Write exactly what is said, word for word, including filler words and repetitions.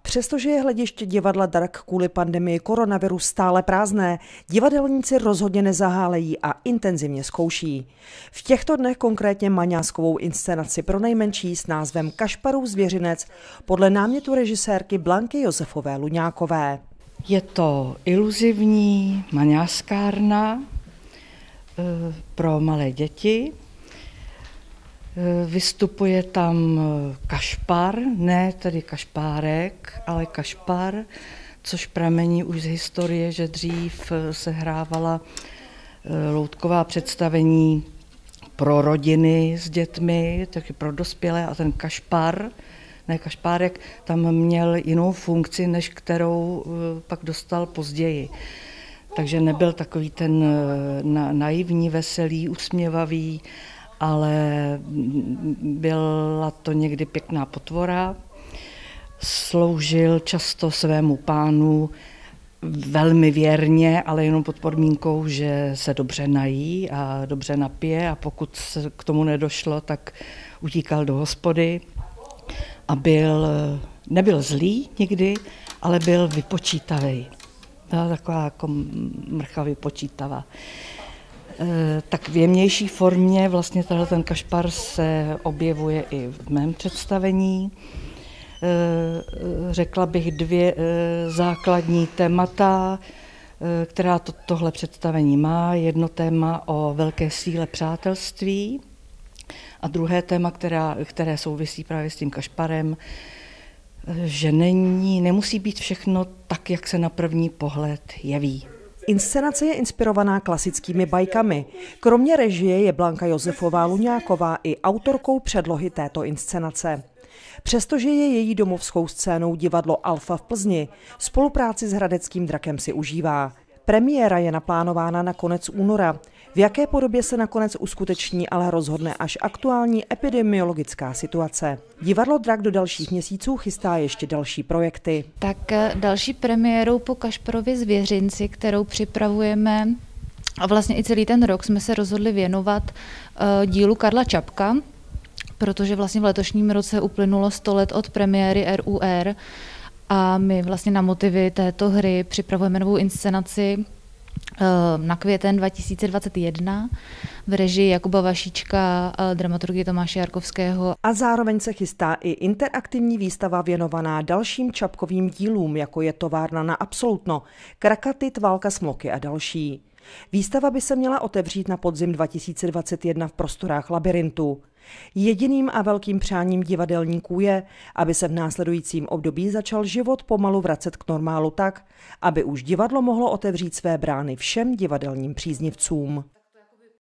Přestože je hlediště divadla Drak kvůli pandemii koronaviru stále prázdné, divadelníci rozhodně nezahálejí a intenzivně zkouší. V těchto dnech konkrétně maňáskovou inscenaci pro nejmenší s názvem Kašparův zvěřinec podle námětu režisérky Blanky Josefové Luňákové. Je to iluzivní maňáskárna pro malé děti. Vystupuje tam kašpar, ne tedy kašpárek, ale kašpar, což pramení už z historie, že dřív se hrávala loutková představení pro rodiny s dětmi, taky pro dospělé, a ten kašpar, ne kašpárek, tam měl jinou funkci, než kterou pak dostal později. Takže nebyl takový ten naivní, veselý, usměvavý, ale byla to někdy pěkná potvora. Sloužil často svému pánu velmi věrně, ale jenom pod podmínkou, že se dobře nají a dobře napije, a pokud se k tomu nedošlo, tak utíkal do hospody a byl, nebyl zlý nikdy, ale byl vypočítavý. Byla taková jako mrcha vypočítavá. Tak v jemnější formě vlastně tenhle ten kašpar se objevuje i v mém představení. Řekla bych dvě základní témata, která to, tohle představení má. Jedno téma o velké síle přátelství a druhé téma, která, které souvisí právě s tím kašparem, že není, nemusí být všechno tak, jak se na první pohled jeví. Inscenace je inspirovaná klasickými bajkami. Kromě režie je Blanka Josefová Luňáková i autorkou předlohy této inscenace. Přestože je její domovskou scénou divadlo Alfa v Plzni, spolupráci s hradeckým drakem si užívá. Premiéra je naplánována na konec února. V jaké podobě se nakonec uskuteční, ale rozhodne až aktuální epidemiologická situace. Divadlo Drak do dalších měsíců chystá ještě další projekty. Tak další premiérou po Kašparově zvěřinci, kterou připravujeme, a vlastně i celý ten rok jsme se rozhodli věnovat dílu Karla Čapka, protože vlastně v letošním roce uplynulo sto let od premiéry R U R a my vlastně na motivy této hry připravujeme novou inscenaci na květen dva tisíce dvacet jedna v režii Jakuba Vašíčka, dramaturgie Tomáše Jarkovského. A zároveň se chystá i interaktivní výstava věnovaná dalším Čapkovým dílům, jako je Továrna na absolutno, Krakatit, Válka smloky a další. Výstava by se měla otevřít na podzim dva tisíce dvacet jedna v prostorách Labyrintu. Jediným a velkým přáním divadelníků je, aby se v následujícím období začal život pomalu vracet k normálu tak, aby už divadlo mohlo otevřít své brány všem divadelním příznivcům.